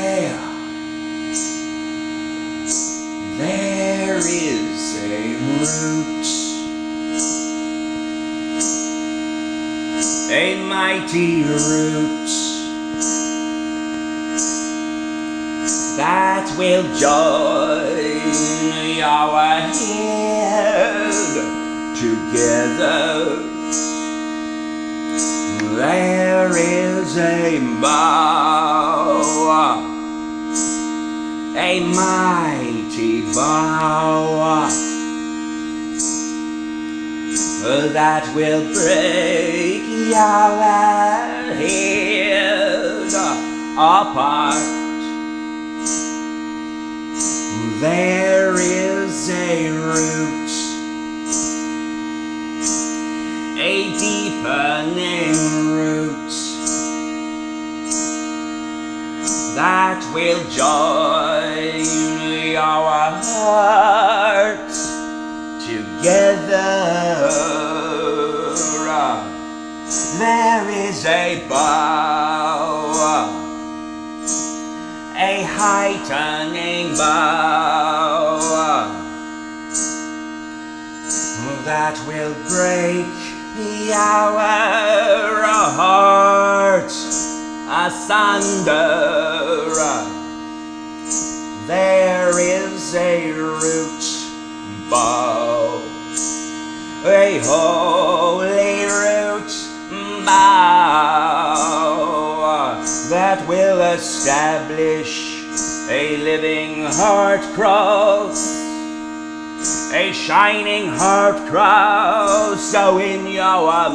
there is a root, a mighty root, that will join our head together. There is a bough, a mighty bough, that will break our head apart. There is a root, a deepening root, that will join our hearts together. There is a bough, a heightening bough, that will break our hearts asunder. There is a root bough, a holy root bough, that will establish a living heart cross, a shining heart cross, so in your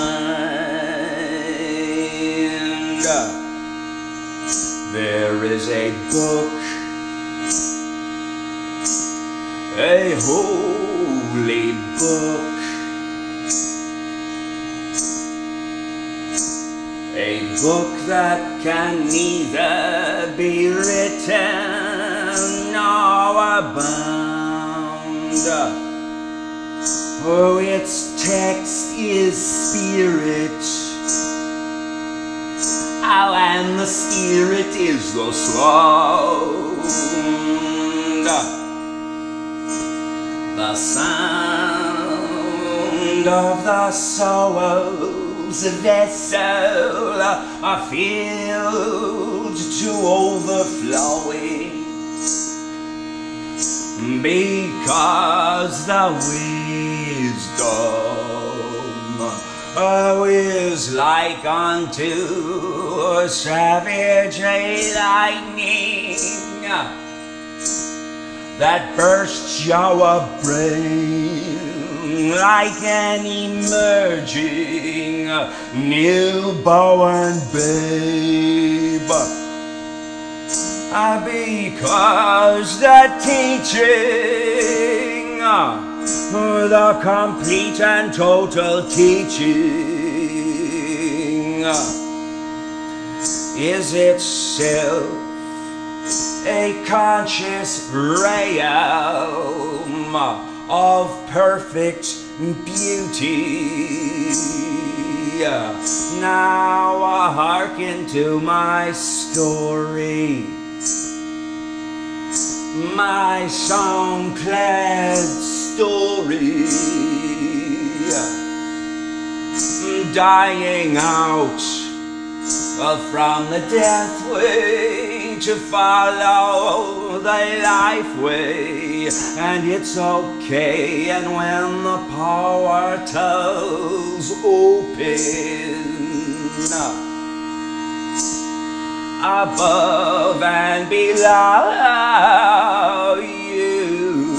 mind there is a book, a holy book, a book that can neither be written nor bound. Oh, its text is spirit. Oh, and the spirit is the sound. The sound of the soul's vessel are filled to overflowing, because the wisdom is like unto a savage lightning that bursts your brain like an emerging newborn babe. Because the teaching, the complete and total teaching, is itself a conscious realm of perfect beauty. Now hearken to my story, my song-clad story, dying out from the death way to follow the life way. And it's okay, and when the portals open above and below you,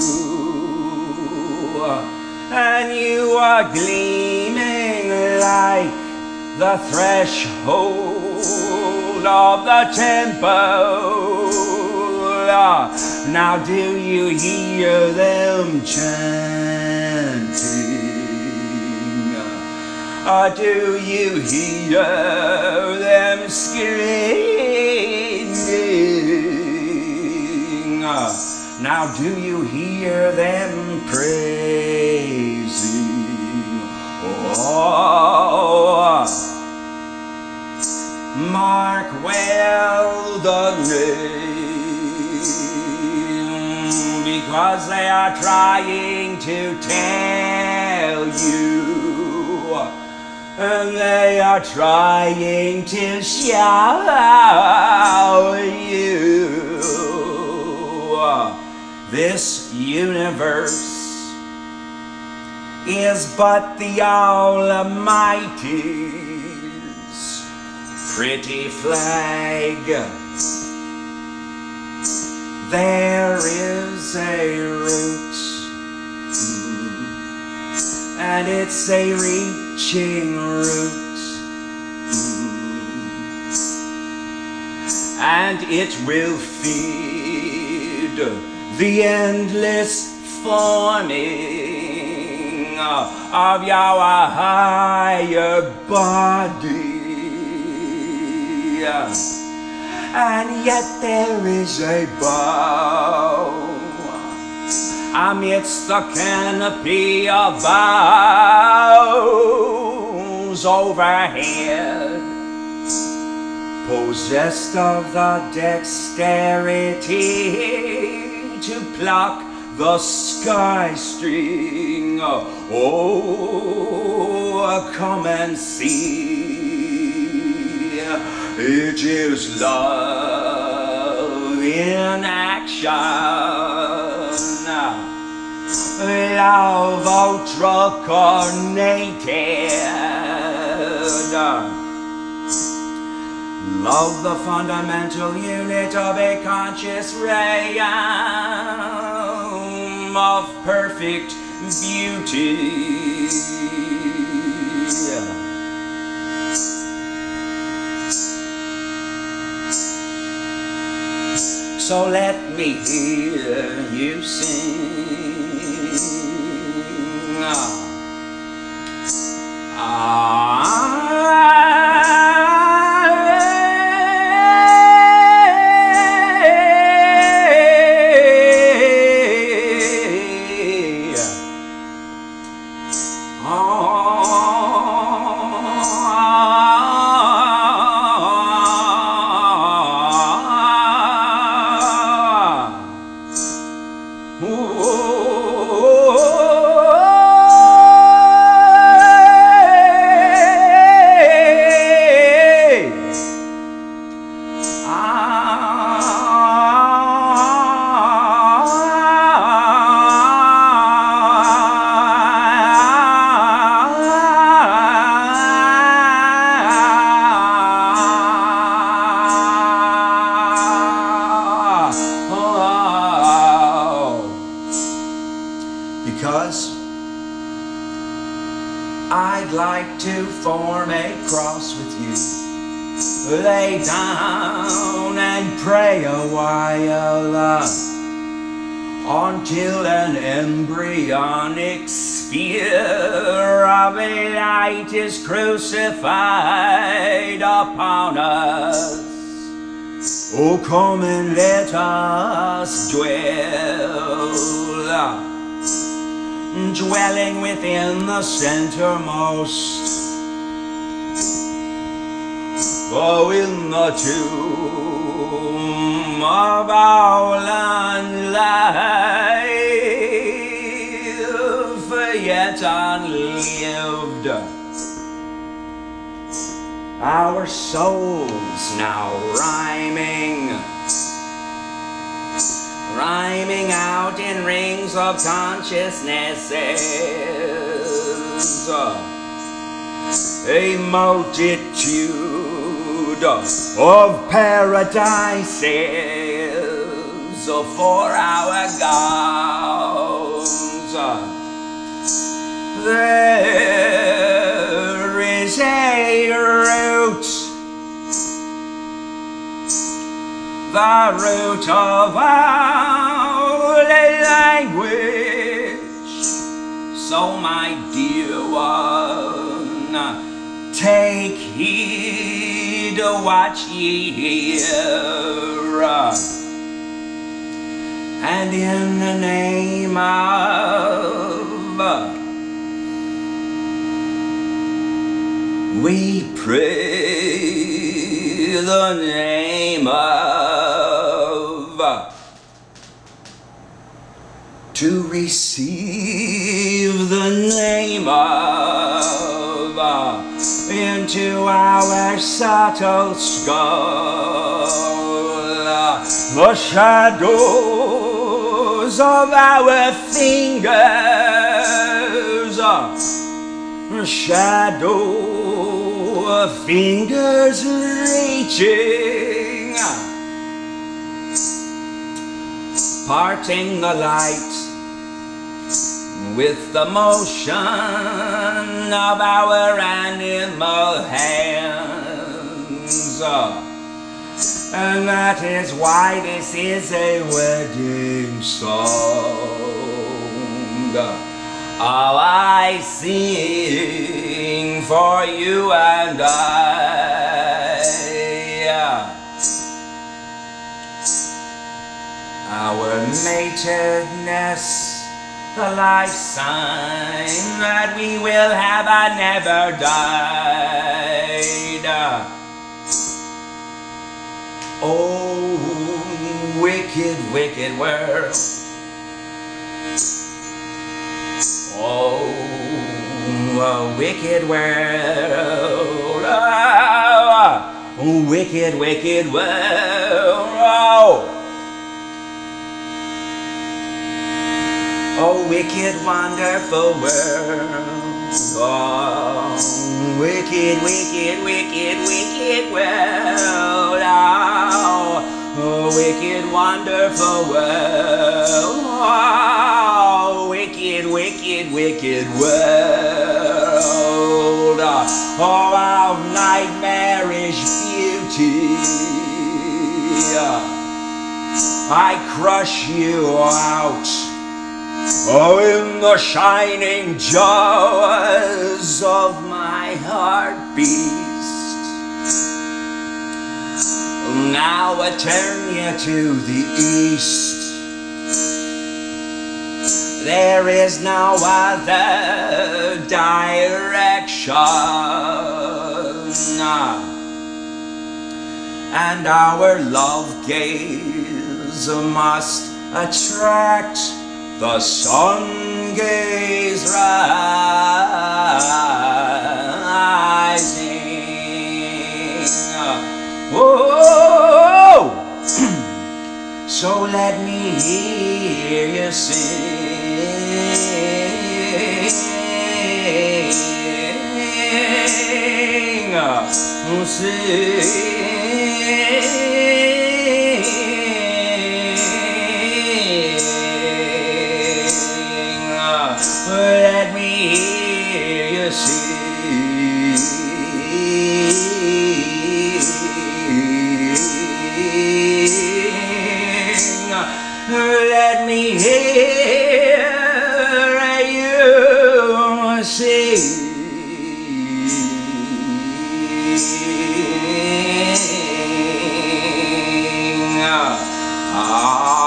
and you are gleaming like the threshold of the temple. Now do you hear them chanting? Do you hear them screaming? Now do you hear them praising? Oh, mark well the name 'cause they are trying to tell you, and they are trying to show you this universe is but the Almighty's pretty flag. There is a root, and it's a reaching root, and it will feed the endless forming of your higher body. And yet there is a bough amidst the canopy of boughs overhead, possessed of the dexterity to pluck the sky string. Oh, come and see. It is love in action, love ultra-coordinated, love the fundamental unit of a conscious realm of perfect beauty. So let me hear you sing. Because I'd like to form a cross with you, lay down and pray a while until an embryonic sphere of a light is crucified upon us. Oh, come and let us dwell, dwelling within the centermost, oh, in the tomb of our life, yet unlived. Our souls now rhyming out in rings of consciousnesses, a multitude of paradises for our gods. There is a root, the root of our language. So, my dear one, take heed what ye hear, and in the name of we pray, the name of to receive the name of into our subtle skull. The shadows of our fingers, shadow of fingers reaching, parting the light with the motion of our animal hands. And that is why this is a wedding song. Oh, I sing for you and I. Our matedness, the life sign that we will have never died. Oh, wicked, wicked world. Oh, a wicked world. Oh, wicked, wicked world. Oh, wicked, wonderful world. Oh, wicked, wicked, wicked, wicked world. Oh, wicked, wonderful world. Oh, wicked, wicked, wicked world. Oh, our nightmarish beauty. I crush you out. Oh, in the shining jaws of my heart beast. Now I turn you to the east. There is no other direction. And our love gaze must attract the sun gaze rising. Whoa! So let me hear you sing. Sing. Let me hear you sing. Let me hear you sing. Ah.